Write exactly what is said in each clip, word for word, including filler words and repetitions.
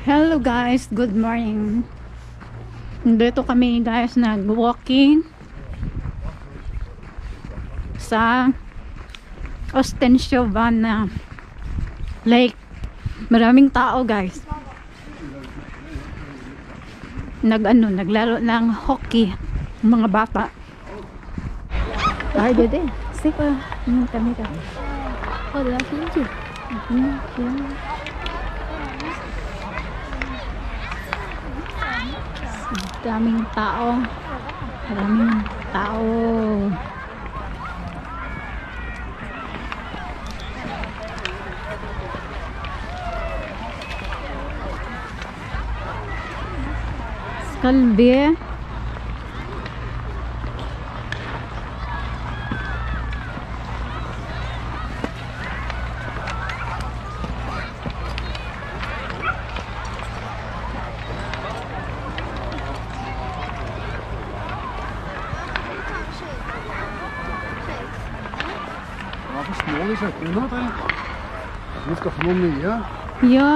Hello guys, good morning. Dito kami guys nag-walking sa Ostensjovan Lake. Maraming tao guys. Nag-ano, naglaro ng hockey mga bata. Ay, dede. Sika, yung kamera. Wala, hindi. Daming tao. Maraming tao. Kalbe. Smålig kjøkken nå, det. Vi skal få noe nye. Ja.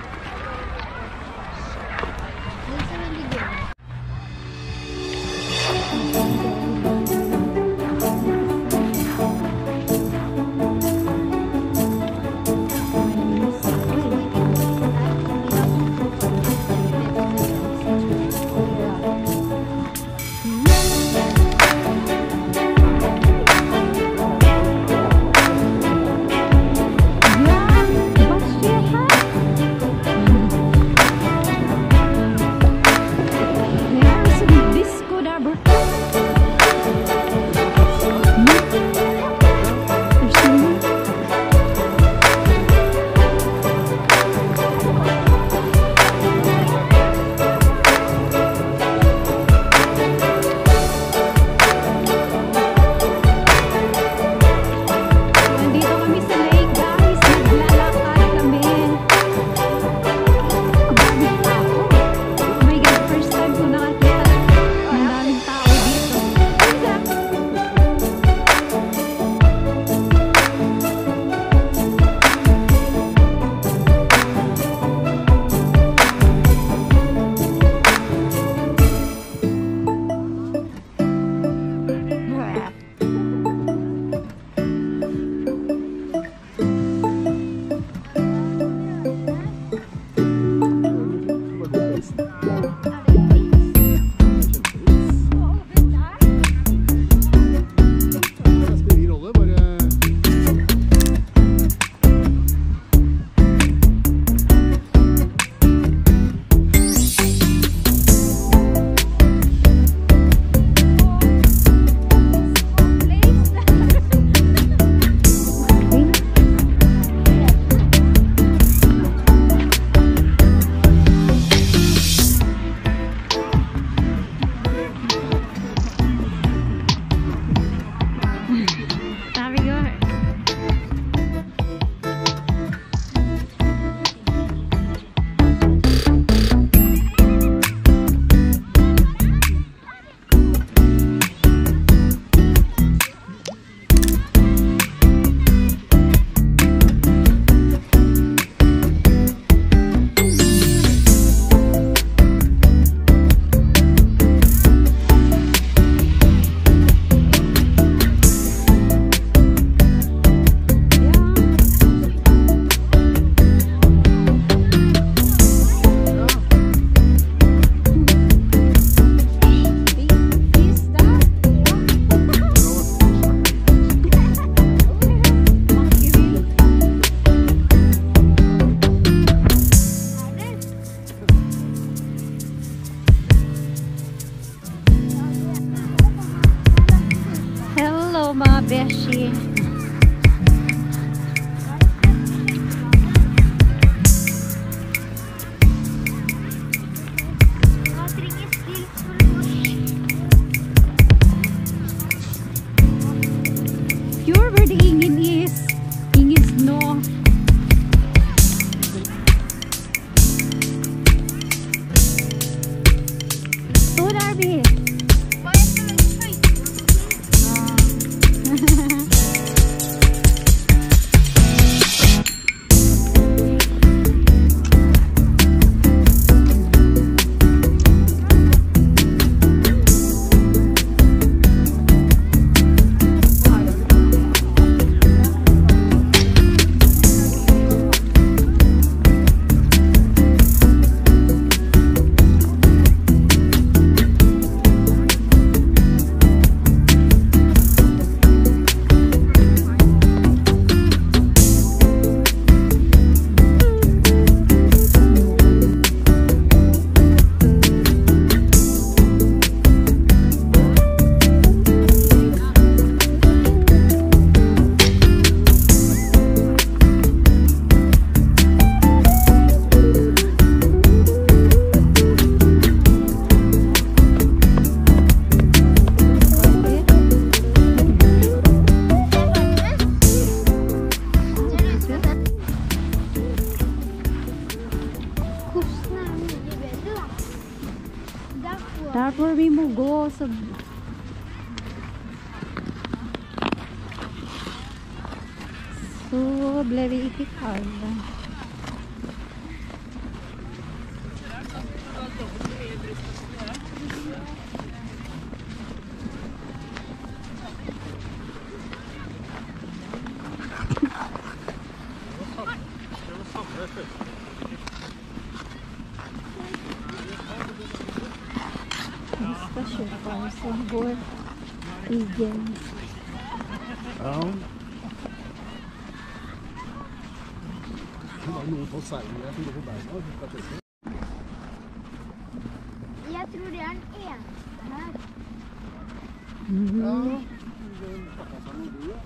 Mga beshi. Pure where the ingin is. Ingin snow. To Darby. Tapos may mugo sa so very ikikal. Discussion for some board agents. Ja. Det var noen på seilen. Jeg tror det var beina. Jeg tror det er den eneste her. Mm-hmm. Ja. Den pakket seg noe god, ja.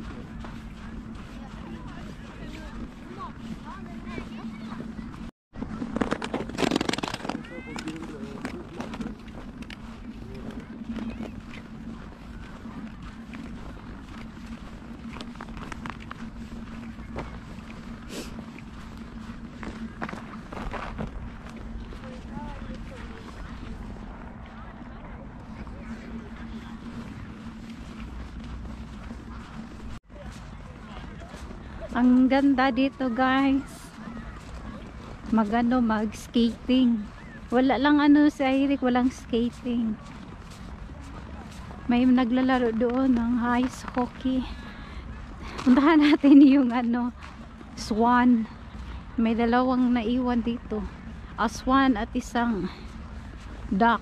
Ang ganda dito guys. Magano mag skating. Wala lang ano si Eric, walang skating. May naglalaro doon ng ice hockey. Puntahan natin yung ano swan. May dalawang naiwan dito. A swan at isang duck.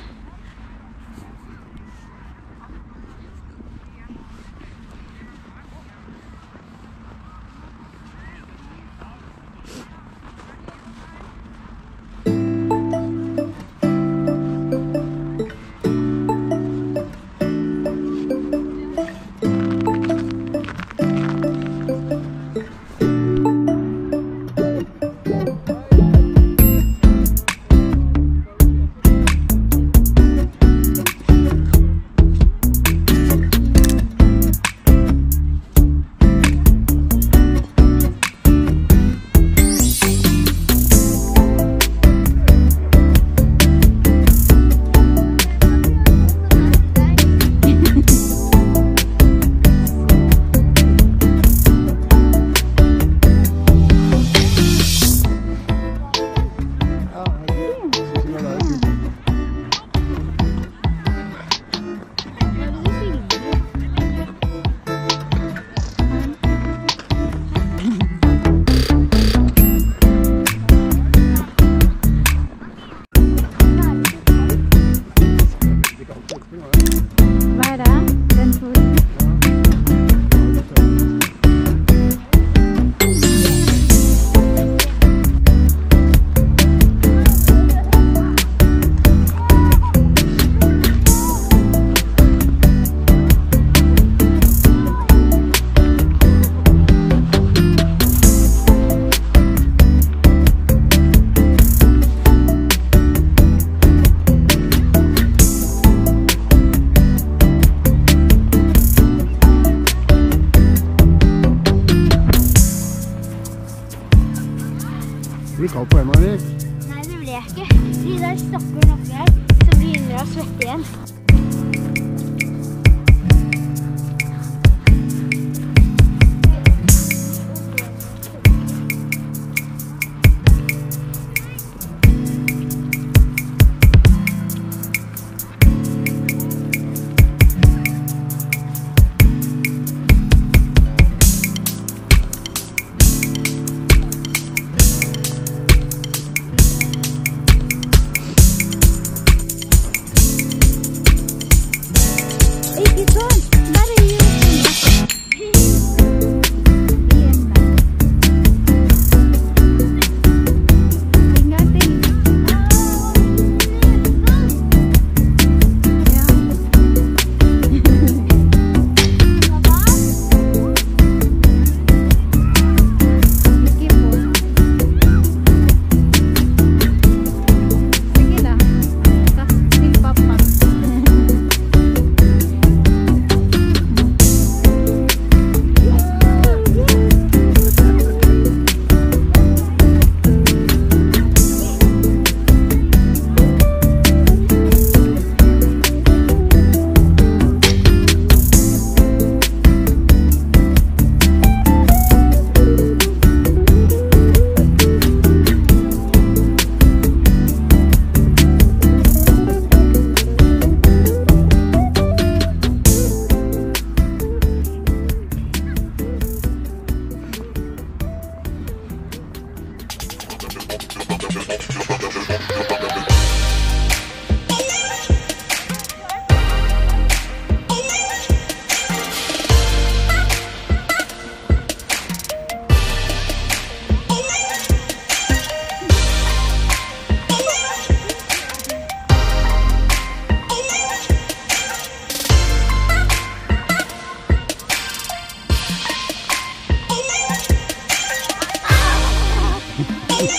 Blir kald på hendene, Erik? Nei, det blir jeg ikke. Fordi der stopper noe her, så begynner jeg å svette igjen.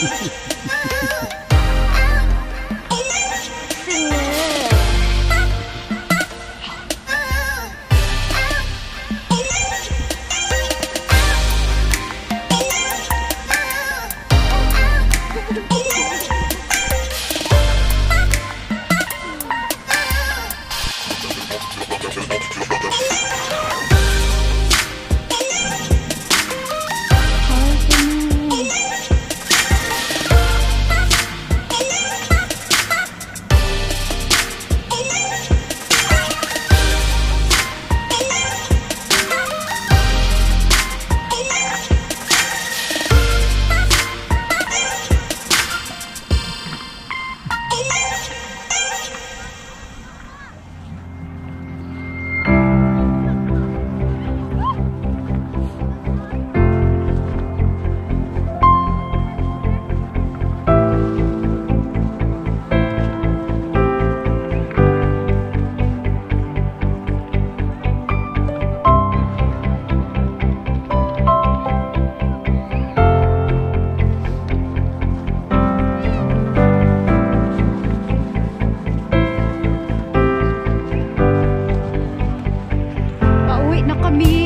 Pauwi na kami.